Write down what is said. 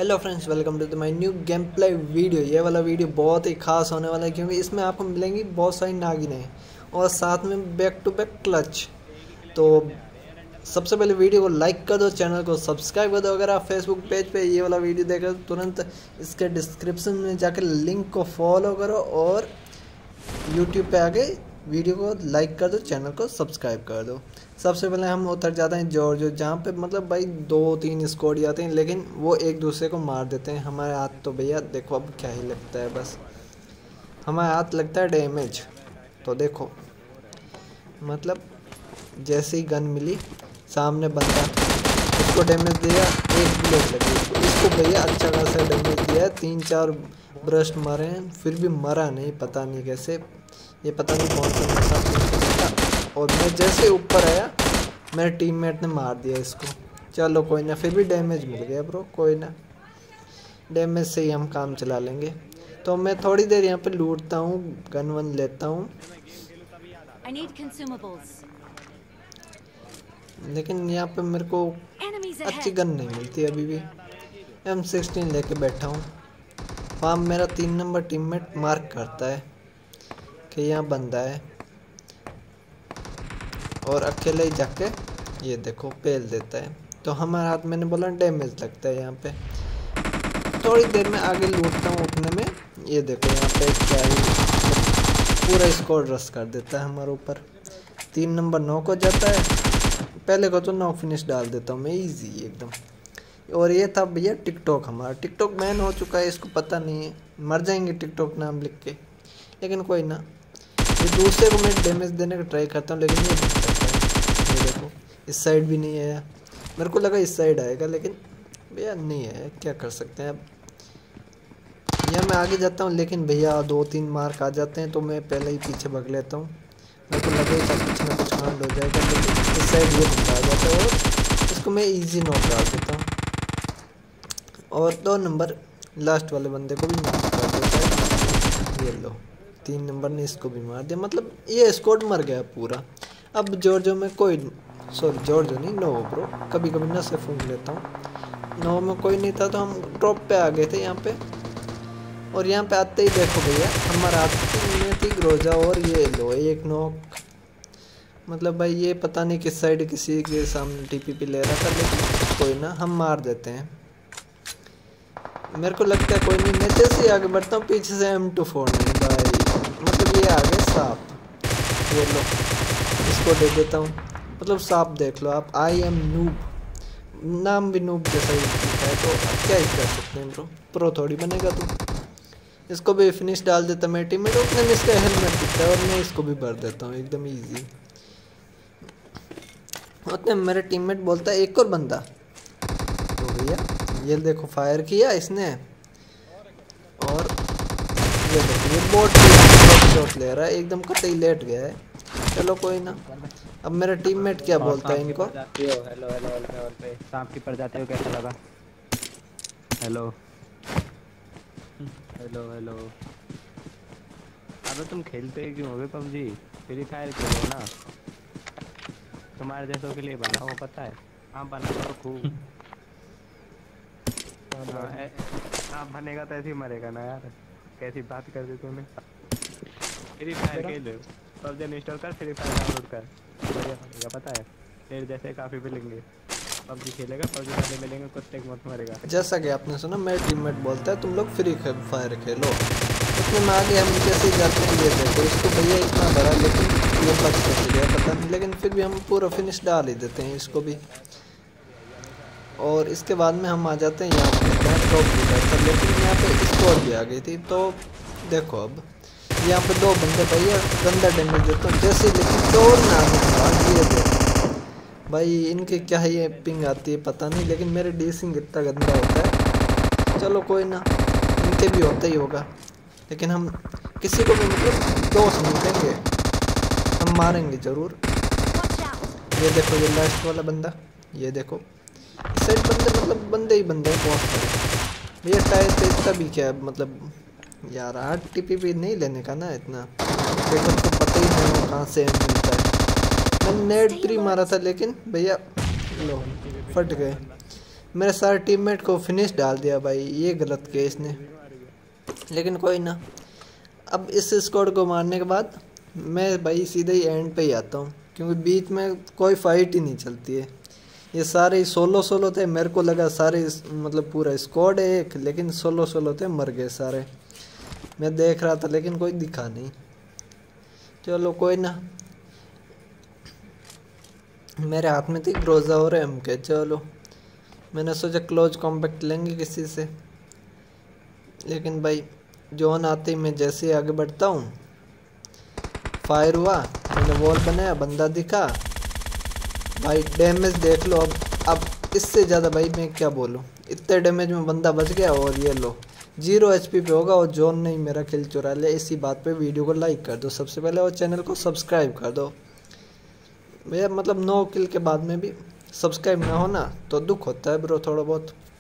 Hello friends, welcome to my new game play video. ये वाला video बहुत ही खास होने वाला है क्योंकि इसमें आपको मिलेंगी बहुत सारी नागिनें और साथ में बैक टू बैक क्लच। तो सबसे पहले वीडियो को लाइक कर दो, चैनल को सब्सक्राइब कर दो। अगर आप फेसबुक पेज पे ये वाला वीडियो देख रहे हो तुरंत इसके डिस्क्रिप्शन में जाकर लिंक को फॉलो करो और यूट्यूब पे आके वीडियो को लाइक कर दो, चैनल को सब्सक्राइब कर दो। सबसे पहले हम उतर जाते हैं जॉर्जो, जहाँ पे मतलब भाई 2-3 स्क्वाड आते हैं लेकिन वो एक दूसरे को मार देते हैं। हमारे हाथ तो भैया देखो अब क्या ही लगता है, बस हमारे हाथ लगता है डैमेज। तो देखो मतलब जैसे ही गन मिली सामने बंदा, उसको डैमेज दिया, एक बुलेट लगी इसको भैया अच्छा खासा डैमेज दिया है। 3-4 ब्रस्ट मारे हैं फिर भी मरा नहीं, पता नहीं कैसे, ये पता नहीं कौन सा नशा। और मैं जैसे ऊपर आया मेरे टीममेट ने मार दिया इसको। चलो कोई ना, फिर भी डैमेज मिल गया ब्रो, कोई ना, डैमेज से ही हम काम चला लेंगे। तो मैं थोड़ी देर यहाँ पे लूटता हूँ, गन वन लेता हूँ, लेकिन यहाँ पे मेरे को अच्छी गन नहीं मिलती अभी भी। M16 लेके बैठा हूँ। वहाँ मेरा 3 नंबर टीममेट मार्क करता है कि यहाँ बंदा है और अकेले ही जाके ये देखो पेल देता है। तो हमारे हाथ, मैंने बोला डैमेज लगता है यहाँ पे। थोड़ी देर में आगे लूटता हूँ उठने में, ये देखो यहाँ पे क्या ही पूरा स्कोर रश कर देता है हमारे ऊपर। 3 नंबर नॉक हो जाता है। पहले को तो नॉक फिनिश डाल देता हूँ मैं इजी एकदम। और ये था भैया टिकटॉक, हमारा टिकटॉक बैन हो चुका है, इसको पता नहीं है, मर जाएंगे टिकटॉक नाम लिख के, लेकिन कोई ना। ये दूसरे को मैं डैमेज देने का ट्राई करता हूँ लेकिन ये नहीं करता है। ये देखो इस साइड भी नहीं आया, मेरे को लगा इस साइड आएगा लेकिन भैया नहीं है, क्या कर सकते हैं अब। यहाँ मैं आगे जाता हूँ लेकिन भैया 2-3 मार्क आ जाते हैं तो मैं पहले ही पीछे भाग लेता हूँ। मेरे को लगा था कुछ ना कुछ कांड हो जाएगा, लेकिन इस साइड ये बंदा आ जाता है और इसको मैं ईजी नॉक डाल देता हूँ और 2 नंबर लास्ट वाले बंदे को भी नॉक कर देता है। ये लो 3 नंबर ने इसको भी मार दिया, मतलब ये स्क्वाड मर गया पूरा। अब जॉर्जो में कोई, सॉरी जॉर्जो नहीं, नो ब्रो, कभी कभी नशे फूंक लेता हूँ। नो में कोई नहीं था तो हम ड्रॉप पे आ गए थे यहाँ पे। और यहाँ पे आते ही देखो भैया हमारा में थी ग्रोजा और ये लो एक नॉक। मतलब भाई ये पता नहीं किस साइड किसी के सामने TPP ले रहा था, लेकिन कोई ना, हम मार देते हैं। मेरे को लगता है कोई नहीं, मैं जैसे ही आगे बढ़ता हूँ पीछे से M249 भाई, मतलब ये आ गए सांप। ये लो इसको दे देता हूँ, मतलब सांप देख लो आप, I am noob, नाम भी नूब जैसा ही है तो क्या ही कर सकते हैं ब्रो, प्रो थोड़ी बनेगा तू। इसको भी फिनिश डाल देता मेरे टीममेट, उतने में इसका हेलमेट दिखता है और मैं इसको भी भर देता हूँ एकदम ईजी। उतने मेरे टीममेट बोलता है एक और बंदा, तो भैया ये देखो फायर किया इसने और ये देखो ये बोट शॉट ले रहा है, एकदम कतई लेट गया है। चलो कोई ना, अब मेरा टीममेट क्या बोलता है इनको। हेलो हेलो पे सांप की पड़ जाते हो, कैसा लगा? हेलो हेलो हेलो, अबे तुम खेलते क्यों हो PUBG? फ्री फायर खेलो ना, तुम्हारे जैसों के लिए बना हो, पता है। हाँ बना तो खूब। हाँ बनेगा तो ऐसे ही मरेगा ना यार, कैसी बात कर दी तूने। फ्री फायर खेल, PUBG इंस्टॉल कर, फ्री फायर डाउनलोड कर, बढ़िया बनेगा, पता है। तेरे जैसे काफी मिलेंगे, PUBG खेलेगा, PUBG वाले मिलेंगे, कुत्ते की मौत मरेगा। जैसा कि आपने सुना मेरा टीममेट बोलता है तुम लोग फ्री फायर खेलो, इतने में आगे हम कैसे जाते हैं। ये देखो इसको भैया इतना भरा लेकिन ये बच कैसे गया पता नहीं, लेकिन फिर भी हम पूरा फिनिश डाल ही देते हैं इसको भी। और इसके बाद में हम आ जाते हैं यहाँ पे ड्रॉप भी करता, लेकिन यहाँ पे स्कोर भी आ गई थी। तो देखो अब यहाँ पे 2 बंदे भैया गंदा डैमेज देता हूँ जैसे, लेकिन दौड़ ना ये देखो भाई इनके क्या है, ये पिंग आती है पता नहीं, लेकिन मेरे डीसिंग इतना गंदा होता है। चलो कोई ना, इनके भी होता ही होगा, लेकिन हम किसी को भी मतलब दोस्त नहीं देंगे, हम मारेंगे ज़रूर। ये देखो ये लास्ट वाला बंदा, ये देखो इस साइड बंदे, मतलब बंदे ही बंदे हैं बहुत सारे भैया। टायर पे इतना भी क्या मतलब यार, 8 TPP नहीं लेने का ना इतना, देखो तो पता ही नहीं कहाँ से मिलता है। मैंने नेट प्री मारा था लेकिन भैया लो फट गए। मेरे सारे टीममेट को फिनिश डाल दिया भाई, ये गलत किया इसने, लेकिन कोई ना। अब इस स्क्वाड को मारने के बाद मैं भाई सीधे ही एंड पे ही आता हूँ, क्योंकि बीच में कोई फाइट ही नहीं चलती है। ये सारे सोलो सोलो थे, मेरे को लगा सारे मतलब पूरा स्क्वाड है एक, लेकिन सोलो सोलो थे, मर गए सारे। मैं देख रहा था लेकिन कोई दिखा नहीं। चलो कोई ना, मेरे हाथ में थी ग्रोजा और MK। चलो मैंने सोचा क्लोज कॉम्पैक्ट लेंगे किसी से, लेकिन भाई जोन आते ही मैं जैसे ही आगे बढ़ता हूँ, फायर हुआ, मैंने वॉल बनाया, बंदा दिखा भाई, डैमेज देख लो। अब इससे ज़्यादा भाई मैं क्या बोलूँ, इतने डैमेज में बंदा बच गया। और ये लो 0 HP पे होगा और जोन ने मेरा किल चुरा लिया। इसी बात पे वीडियो को लाइक कर दो सबसे पहले, और चैनल को सब्सक्राइब कर दो भैया। मतलब 9 किल के बाद में भी सब्सक्राइब ना होना तो दुख होता है ब्रो थोड़ा बहुत।